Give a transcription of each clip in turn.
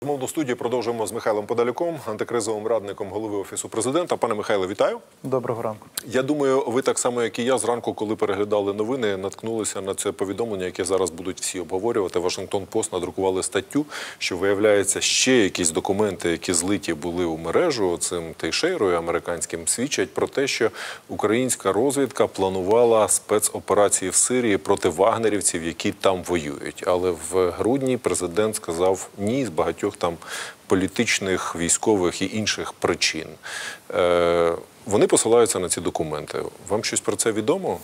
Мовну студію продовжуємо з Михайлом Подоляком, антикризовим радником голови Офісу Президента. Пане Михайле, вітаю. Доброго ранку. Я думаю, ви так само, як і я, зранку, коли переглядали новини, наткнулися на це повідомлення, яке зараз будуть всі обговорювати. Вашингтон-Пост надрукували статтю, що, виявляється, ще якісь документи, які злиті були у мережу цим Тейшейрою американським, свідчать про те, що українська розвідка планувала спецоперації в Сирії проти вагнерівців, які там воюють. Але в грудні президент сказав ні з багатьох там політичних, військових і інших причин. Вони посилаються на ці документи. Вам щось про це відомо?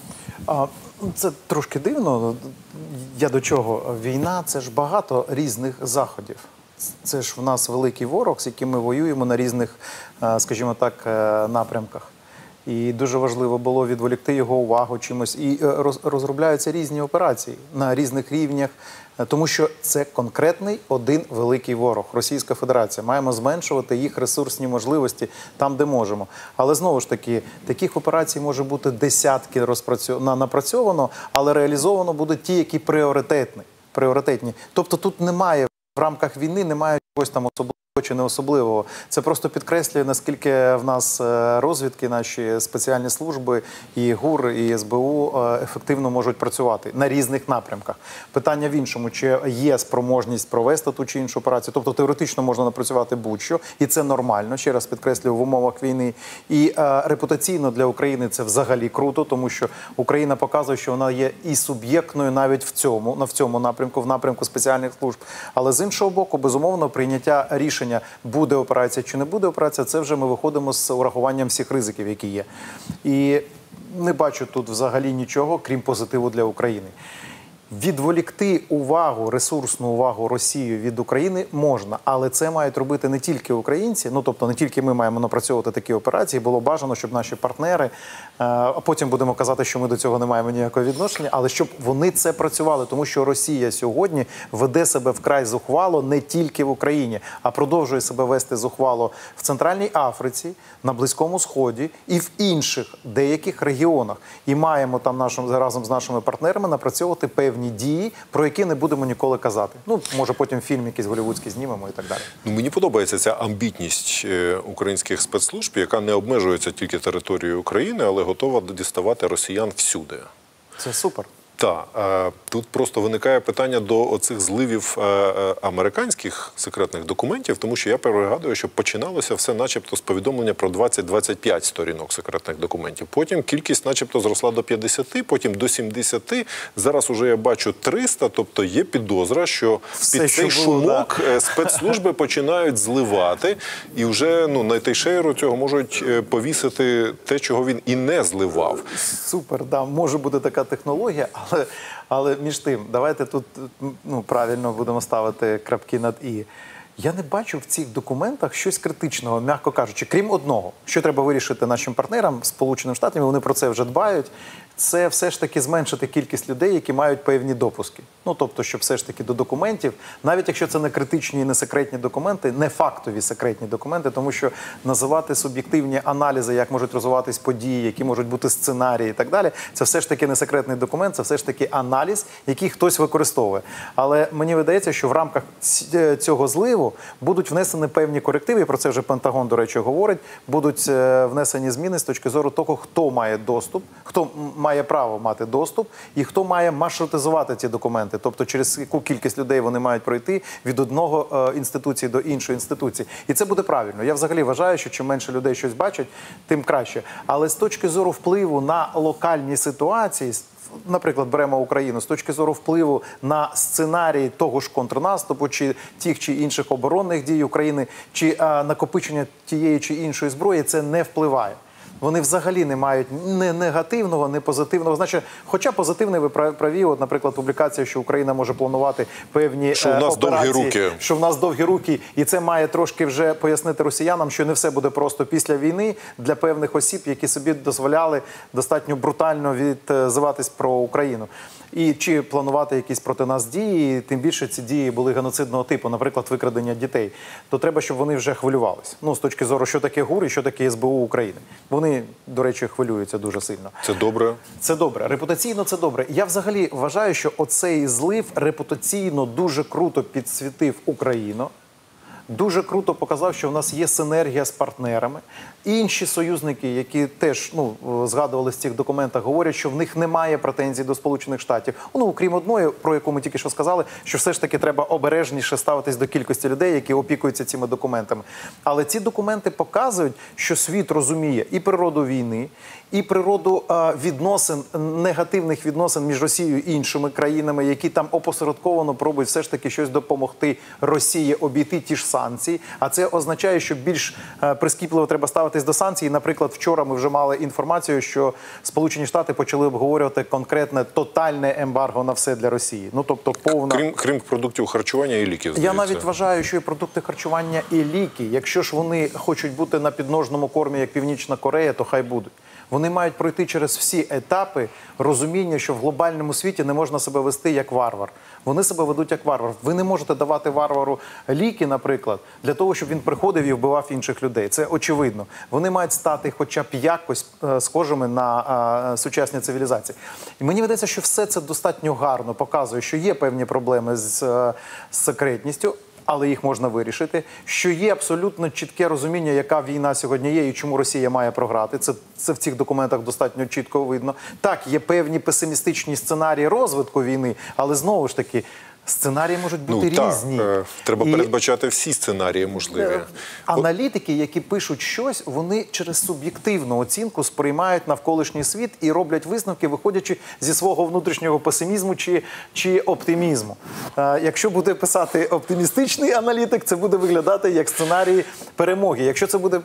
Це трошки дивно. Я до чого? Війна – це ж багато різних заходів. Це ж в нас великий ворог, з яким ми воюємо на різних, скажімо так, напрямках. І дуже важливо було відволікти його увагу чимось. І розробляються різні операції на різних рівнях, тому що це конкретний один великий ворог – Російська Федерація. Маємо зменшувати їх ресурсні можливості там, де можемо. Але знову ж таки, таких операцій може бути десятки напрацьовано, але реалізовано будуть ті, які пріоритетні. Тобто тут немає, в рамках війни немає чогось там особливого чи не особливого. Це просто підкреслює, наскільки в нас розвідки, наші спеціальні служби, і ГУР, і СБУ ефективно можуть працювати на різних напрямках. Питання в іншому, чи є спроможність провести ту чи іншу операцію. Тобто теоретично можна напрацювати будь-що, і це нормально, ще раз підкреслюю, в умовах війни. І репутаційно для України це взагалі круто, тому що Україна показує, що вона є і суб'єктною навіть в цьому напрямку, в напрямку спеціальних служб. Але з іншого боку, безумовно, прийняття рішення, буде операція чи не буде операція, це вже ми виходимо з урахуванням всіх ризиків, які є. І не бачу тут взагалі нічого, крім позитиву для України. Відволікти увагу, ресурсну увагу Росії від України можна, але це мають робити не тільки українці, тобто не тільки ми маємо напрацьовувати такі операції, було бажано, щоб наші партнери, а потім будемо казати, що ми до цього не маємо ніякого відношення, але щоб вони це працювали, тому що Росія сьогодні веде себе вкрай зухвало не тільки в Україні, а продовжує себе вести зухвало в Центральній Африці, на Близькому Сході і в інших деяких регіонах. І маємо там разом з нашими партнерами напрацьовувати певні дії, про які не будемо ніколи казати. Може потім фільм якийсь голлівудський знімемо і так далі. Мені подобається ця амбітність українських спецслужб, яка не обмежується тільки територією України, але готова діставати росіян всюди. Це супер. Так, тут просто виникає питання до оцих зливів американських секретних документів, тому що я пригадую, що починалося все начебто з повідомлення про 20-25 сторінок секретних документів. Потім кількість начебто зросла до 50, потім до 70, зараз уже я бачу 300, тобто є підозра, що під цей шумок спецслужби починають зливати, і вже на Тейшейру цього можуть повісити те, чого він і не зливав. Супер, да, може бути така технологія, але між тим, давайте тут правильно будемо ставити крапки над «і». Я не бачу в цих документах щось критичного, м'яко кажучи, крім одного. Що треба вирішити нашим партнерам, Сполученим Штатам, вони про це вже дбають, це все ж таки зменшити кількість людей, які мають певні допуски. Тобто, щоб все ж таки до документів, навіть якщо це не критичні і не секретні документи, не фактові секретні документи, тому що називати суб'єктивні аналізи, як можуть розвиватись події, які можуть бути сценарії і так далі, це все ж таки не секретний документ, це все ж таки аналіз, який хтось використовує. Але мені видається, що в рамках цього зливу будуть внесені певні корективи, і про це вже Пентагон, до речі, говорить, будуть внесені зміни з точки зору того, хто має доступ, хто має право мати доступ і хто має маршрутизувати ці документи, тобто через яку кількість людей вони мають пройти від одного інституції до іншої інституції. І це буде правильно. Я взагалі вважаю, що чим менше людей щось бачать, тим краще. Але з точки зору впливу на локальні ситуації, наприклад, беремо Україну, з точки зору впливу на сценарій того ж контрнаступу, чи тих чи інших оборонних дій України, чи накопичення тієї чи іншої зброї, це не впливає. Вони взагалі не мають ні негативного, ні позитивного. Значить, хоча позитивний ви праві, наприклад, публікація, що Україна може планувати певні операції, що в нас довгі руки, і це має трошки вже пояснити росіянам, що не все буде просто після війни для певних осіб, які собі дозволяли достатньо брутально відзиватись про Україну. І чи планувати якісь проти нас дії, тим більше ці дії були геноцидного типу, наприклад, викрадення дітей, то треба, щоб вони вже хвилювались. З точки зору, що таке ГУР і що таке СБУ України. Вони, до речі, хвилюються дуже сильно. Це добре? Це добре. Репутаційно це добре. Я взагалі вважаю, що оцей злив репутаційно дуже круто підсвітив Україну. дуже круто показав, що в нас є синергія з партнерами. Інші союзники, які теж згадували в цих документах, говорять, що в них немає претензій до Сполучених Штатів. Окрім одної, про яку ми тільки що сказали, що все ж таки треба обережніше ставитись до кількості людей, які опікуються цими документами. Але ці документи показують, що світ розуміє і природу війни, і природу відносин, негативних відносин між Росією і іншими країнами, які там опосередковано пробують все ж таки щось допомогти Росії обійти ті ж санкції. А це означає, що більш прискіпливо треба ставитись до санкцій. Наприклад, вчора ми вже мали інформацію, що Сполучені Штати почали обговорювати конкретне тотальне ембарго на все для Росії. Тобто повна... Крім продуктів харчування і ліків, Я навіть вважаю, що і продукти харчування, і ліки, якщо ж вони хочуть бути на підножному кормі, як Північна Корея, то хай будуть. Вони мають пройти через всі етапи розуміння, що в глобальному світі не можна себе вести як варвар. Вони себе ведуть як варвар. Ви не можете давати варвару ліки, наприклад, для того, щоб він приходив і вбивав інших людей. Це очевидно. Вони мають стати хоча б якось схожими на сучасні цивілізації. І мені видається, що все це достатньо гарно показує, що є певні проблеми з секретністю, але їх можна вирішити, що є абсолютно чітке розуміння, яка війна сьогодні є і чому Росія має програти. Це в цих документах достатньо чітко видно. Так, є певні песимістичні сценарії розвитку війни, але знову ж таки, сценарії можуть бути різні. Треба передбачати всі сценарії можливі. Аналітики, які пишуть щось, вони через суб'єктивну оцінку сприймають навколишній світ і роблять висновки, виходячи зі свого внутрішнього песимізму чи оптимізму. Якщо буде писати оптимістичний аналітик, це буде виглядати як сценарій перемоги. Якщо це буде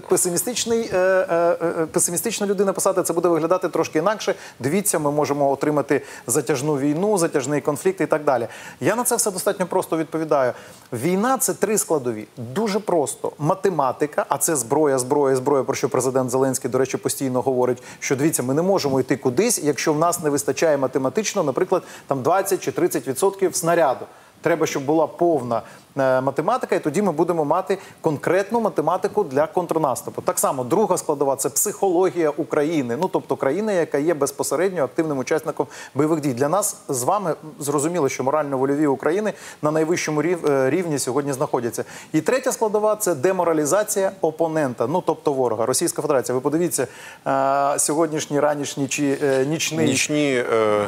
песимістична людина писати, це буде виглядати трошки інакше. Дивіться, ми можемо отримати затяжну війну, затяжний конфлікт і так далі. Я на це все достатньо просто відповідаю. Війна – це три складові. Дуже просто. Математика, а це зброя, про що президент Зеленський, до речі, постійно говорить, що, дивіться, ми не можемо йти кудись, якщо в нас не вистачає математично, наприклад, там 20 чи 30% снаряду. Треба, щоб була повна математика, і тоді ми будемо мати конкретну математику для контрнаступу. Так само, друга складова – це психологія України. Тобто країна, яка є безпосередньо активним учасником бойових дій. Для нас з вами зрозуміло, що морально-вольові України на найвищому рівні сьогодні знаходяться. І третя складова – це деморалізація опонента, тобто ворога. Російська Федерація. Ви подивіться, сьогоднішній, ранішній чи нічний...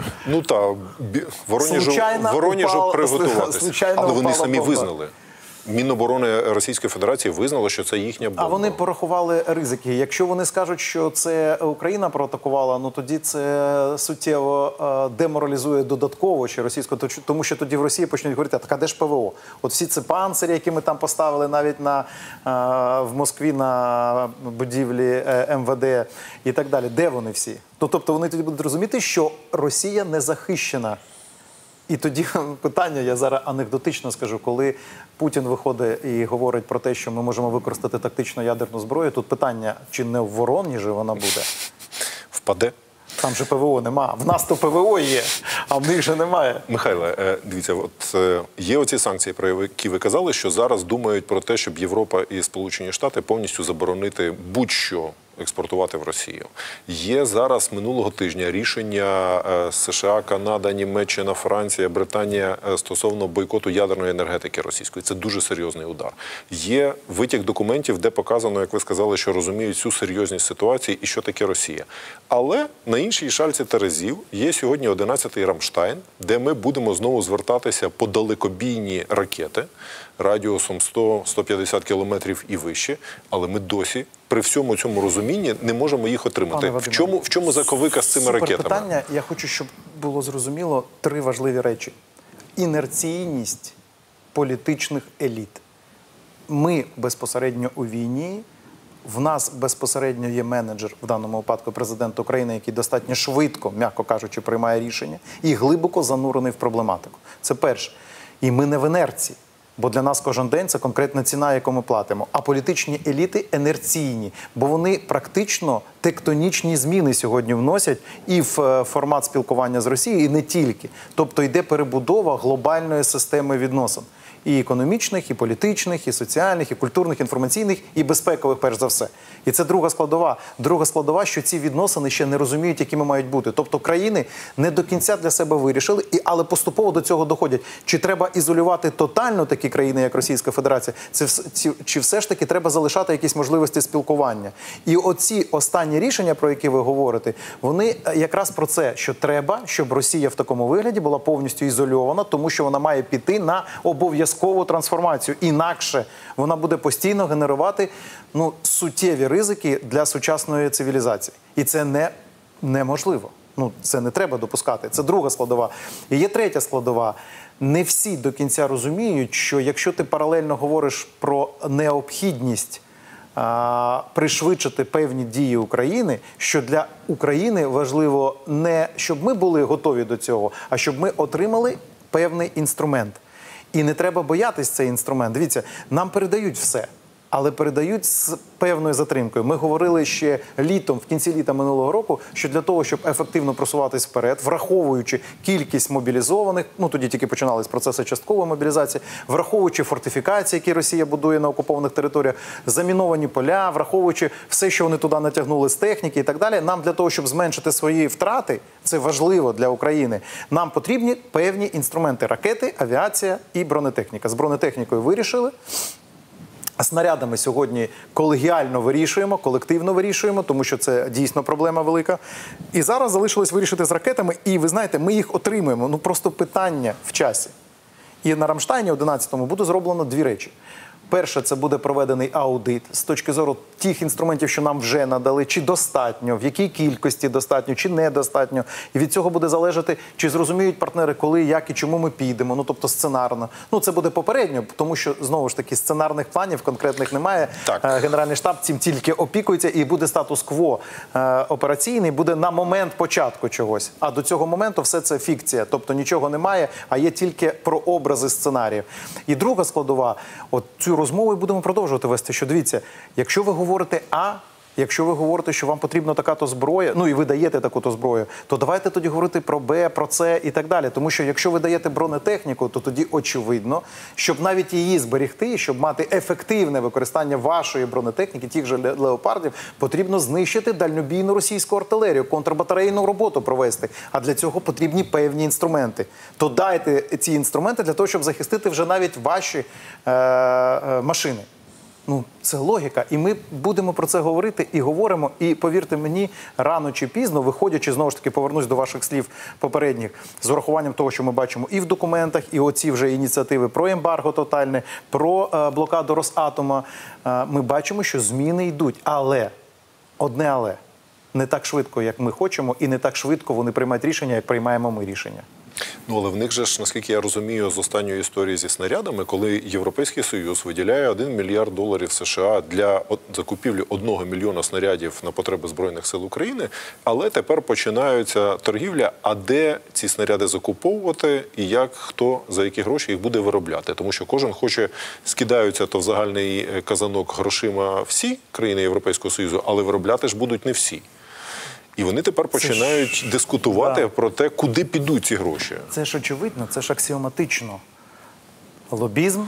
Воронежу приготуватися. Але вони самі визнали. Міноборони Російської Федерації визнало, що це їхня бомба. А вони порахували ризики. Якщо вони скажуть, що це Україна проатакувала, тоді це суттєво деморалізує додатково ще російську, тому що тоді в Росії почнуть говорити, так а де ж ПВО? От всі ці панцирі, які ми там поставили навіть в Москві на будівлі МВД і так далі, де вони всі? Тобто вони тоді будуть розуміти, що Росія не захищена. І тоді питання, я зараз анекдотично скажу, коли Путін виходить і говорить про те, що ми можемо використати тактичну ядерну зброю, тут питання, чи не в Воронежі вона буде? Впаде? Там же ПВО нема. В нас то ПВО є, а в них же немає. Михайле, дивіться, є оці санкції, про які ви казали, що зараз думають про те, щоб Європа і Сполучені Штати повністю заборонити будь-що експортувати в Росію. Є зараз минулого тижня рішення США, Канада, Німеччина, Франція, Британія стосовно бойкоту ядерної енергетики російської. Це дуже серйозний удар. Є витік документів, де показано, як ви сказали, що розуміють всю серйозність ситуації і що таке Росія. Але на іншій шальці терезів є сьогодні 11-й Рамштайн, де ми будемо знову звертатися по далекобійні ракети радіусом 100-150 кілометрів і вище, але ми досі при всьому цьому розумінні не можемо їх отримати. В чому заковика з цими ракетами? Питання. Я хочу, щоб було зрозуміло три важливі речі. Інерційність політичних еліт. Ми безпосередньо у війні, в нас безпосередньо є менеджер, в даному випадку президент України, який достатньо швидко, м'яко кажучи, приймає рішення і глибоко занурений в проблематику. Це перше. І ми не в інерції. Бо для нас кожен день це конкретна ціна, яку ми платимо. А політичні еліти інерційні, бо вони практично тектонічні зміни сьогодні вносять і в формат спілкування з Росією, і не тільки. Тобто йде перебудова глобальної системи відносин. і економічних, і політичних, і соціальних, і культурних, інформаційних, і безпекових, перш за все. І це друга складова. Друга складова, що ці відносини ще не розуміють, якими мають бути. Тобто країни не до кінця для себе вирішили, але поступово до цього доходять. Чи треба ізолювати тотально такі країни, як Російська Федерація, чи все ж таки треба залишати якісь можливості спілкування? І оці останні рішення, про які ви говорите, вони якраз про це, що треба, щоб Росія в такому вигляді була повністю ізольована, тому що вона має піти на обов'язкову трансформацію. Інакше вона буде постійно генерувати суттєві ризики для сучасної цивілізації. І це неможливо. Це не треба допускати. Це друга складова. І є третя складова. Не всі до кінця розуміють, що якщо ти паралельно говориш про необхідність пришвидшити певні дії України, що для України важливо не щоб ми були готові до цього, а щоб ми отримали певний інструмент. І не треба боятись цей інструмент. Дивіться, нам передають все, але передають з певною затримкою. Ми говорили ще літом, в кінці літа минулого року, що для того, щоб ефективно просуватись вперед, враховуючи кількість мобілізованих, тоді тільки починались процеси часткової мобілізації, враховуючи фортифікації, які Росія будує на окупованих територіях, заміновані поля, враховуючи все, що вони туди натягнули з техніки і так далі, нам для того, щоб зменшити свої втрати, це важливо для України, нам потрібні певні інструменти – ракети, авіація і бронетехніка. З бронетехнікою вирішили. Снарядами сьогодні колегіально вирішуємо, колективно вирішуємо, тому що це дійсно проблема велика. І зараз залишилось вирішити з ракетами, і ви знаєте, ми їх отримуємо. Просто питання в часі. І на Рамштайні 11-му буде зроблено дві речі. Перше, це буде проведений аудит з точки зору тих інструментів, що нам вже надали, чи достатньо, в якій кількості достатньо, чи недостатньо. І від цього буде залежати, чи зрозуміють партнери, коли, як і чому ми підемо, тобто сценарно. Це буде попередньо, тому що, знову ж таки, сценарних планів конкретних немає. Так. Генеральний штаб цим тільки опікується, і буде статус-кво операційний, буде на момент початку чогось. А до цього моменту все це фікція, тобто нічого немає, а є тільки прообрази сценаріїв. І друга складова, цю розмову і будемо продовжувати вести, що дивіться, якщо ви говорите якщо ви говорите, що вам потрібна така-то зброя, і ви даєте таку-то зброю, то давайте тоді говорити про Б, про С і так далі. Тому що якщо ви даєте бронетехніку, то тоді очевидно, щоб навіть її зберегти, щоб мати ефективне використання вашої бронетехніки, тих же леопардів, потрібно знищити дальнобійну російську артилерію, контрбатарейну роботу провести. А для цього потрібні певні інструменти. То дайте ці інструменти для того, щоб захистити вже навіть ваші машини. Це логіка. І ми будемо про це говорити і говоримо. І, повірте мені, рано чи пізно, виходячи, знову ж таки, повернусь до ваших слів попередніх, з урахуванням того, що ми бачимо і в документах, і оці вже ініціативи про ембарго тотальне, про блокаду Росатома, ми бачимо, що зміни йдуть. Але, одне але, не так швидко, як ми хочемо, і не так швидко вони приймають рішення, як приймаємо ми рішення. Але в них же ж, наскільки я розумію, з останньої історії зі снарядами, коли Європейський Союз виділяє $1 мільярд США для закупівлі 1 мільйона снарядів на потреби Збройних сил України, але тепер починаються торгівля, а де ці снаряди закуповувати і як, хто, за які гроші їх буде виробляти. Тому що кожен хоче, скидаються то в загальний казанок грошима всі країни Європейського Союзу, але виробляти ж будуть не всі. І вони тепер починають дискутувати про те, куди підуть ці гроші. Це ж очевидно, це ж аксіоматично. Лобізм,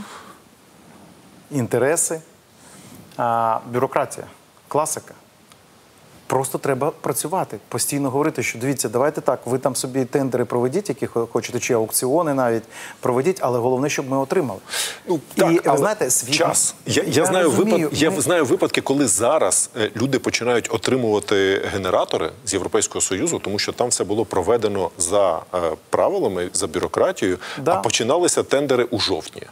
інтереси, бюрократія, класика. Просто треба працювати, постійно говорити, що дивіться, давайте так, ви там собі тендери проведіть, які хочете, чи аукціони навіть проведіть, але головне, щоб ми отримали. Так, і ви знаєте, час. Я знаю випадки, коли зараз люди починають отримувати генератори з Європейського Союзу, тому що там все було проведено за правилами, за бюрократією, а починалися тендери у жовтні.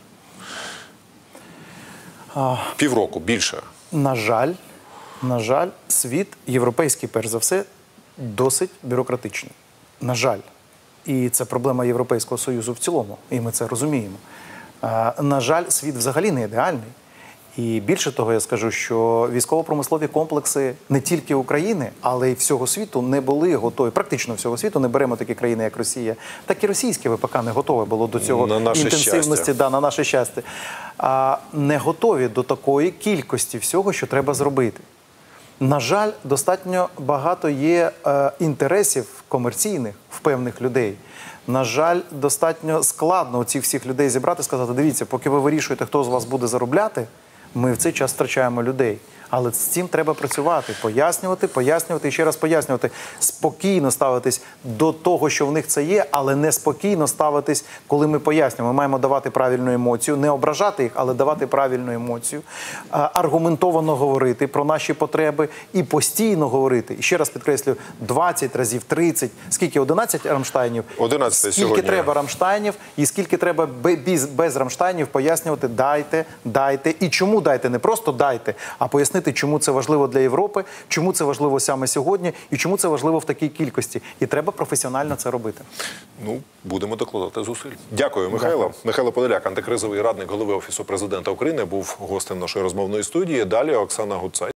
Півроку, більше. На жаль, світ, європейський, перш за все, досить бюрократичний. На жаль. І це проблема Європейського Союзу в цілому, і ми це розуміємо. На жаль, світ взагалі не ідеальний. І більше того, я скажу, що військово-промислові комплекси не тільки України, але й всього світу не були готові. Практично всього світу, не беремо такі країни, як Росія. Так і російське ВПК не готове було до цього інтенсивності, на наше щастя. Не готові до такої кількості всього, що треба зробити. На жаль, достатньо багато є інтересів комерційних в певних людей На жаль, достатньо складно цих всіх людей зібрати, сказати, дивіться, поки ви вирішуєте, хто з вас буде заробляти, ми в цей час втрачаємо людей. Але з цим треба працювати, пояснювати і ще раз пояснювати. Спокійно ставитись до того, що в них це є, але не спокійно ставитись, коли ми пояснюємо. Ми маємо давати правильну емоцію, не ображати їх, але давати правильну емоцію, аргументовано говорити про наші потреби і постійно говорити. І ще раз підкреслюю, 20 разів, 30, скільки, 11 Рамштайнів? 11 скільки сьогодні. треба Рамштайнів і скільки треба без Рамштайнів пояснювати дайте. І чому дайте? Не просто дайте, а пояснити, чому це важливо для Європи, чому це важливо саме сьогодні і чому це важливо в такій кількості. І треба професіонально це робити. Ну, будемо докладати зусиль. Дякую, Михайло. Михайло Подоляк, антикризовий радник голови Офісу президента України, був гостем нашої розмовної студії. Далі Оксана Гуцай.